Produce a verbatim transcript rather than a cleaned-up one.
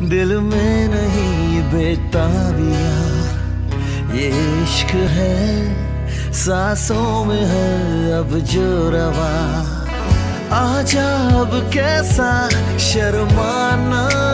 दिल में नहीं बेताबिया, ये इश्क है सांसों में है अब जो रवा। आजा अब कैसा शर्माना